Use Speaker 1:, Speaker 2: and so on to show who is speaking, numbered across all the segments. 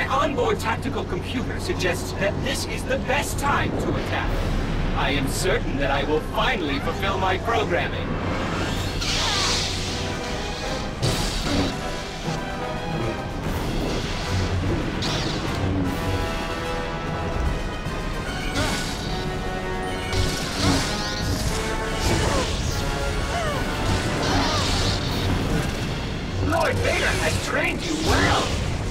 Speaker 1: My onboard tactical computer suggests that this is the best time to attack. I am certain that I will finally fulfill my programming. Lord Vader has trained you well!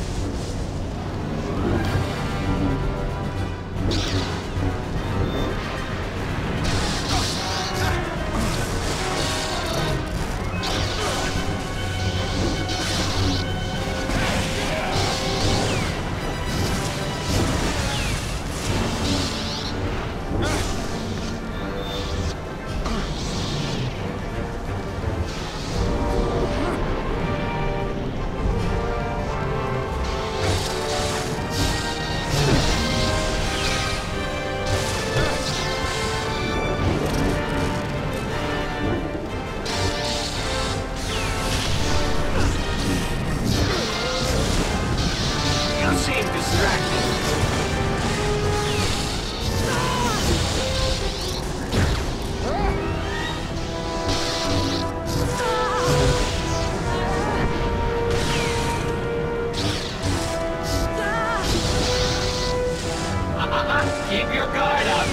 Speaker 1: Keep your guard up!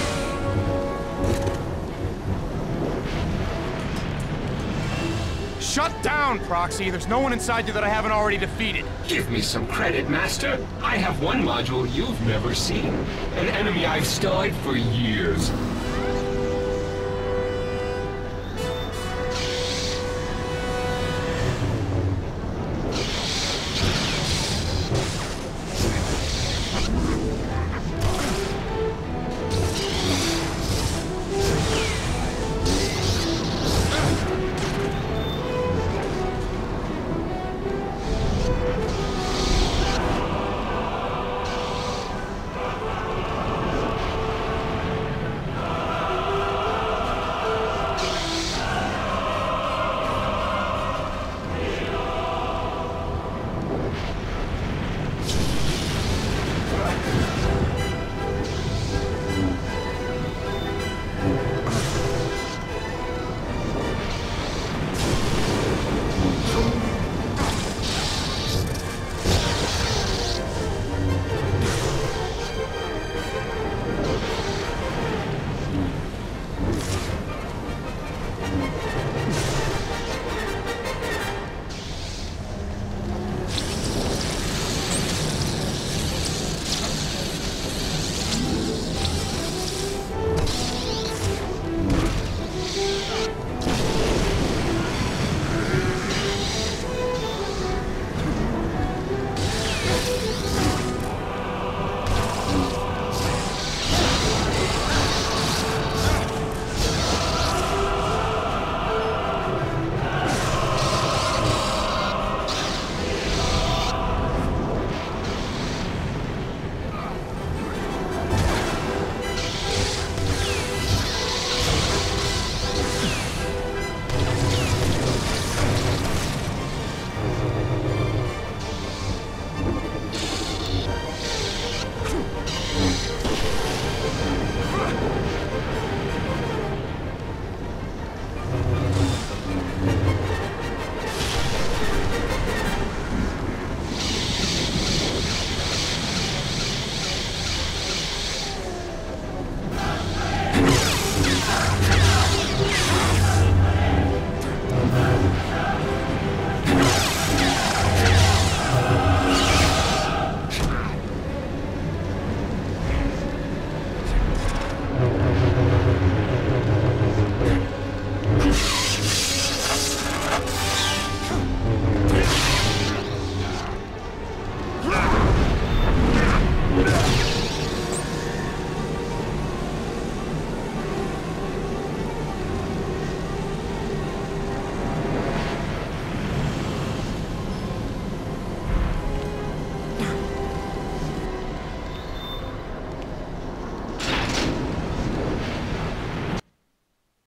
Speaker 2: Shut down, Proxy! There's no one inside you that I haven't already defeated.
Speaker 1: Give me some credit, Master. I have one module you've never seen. An enemy I've studied for years.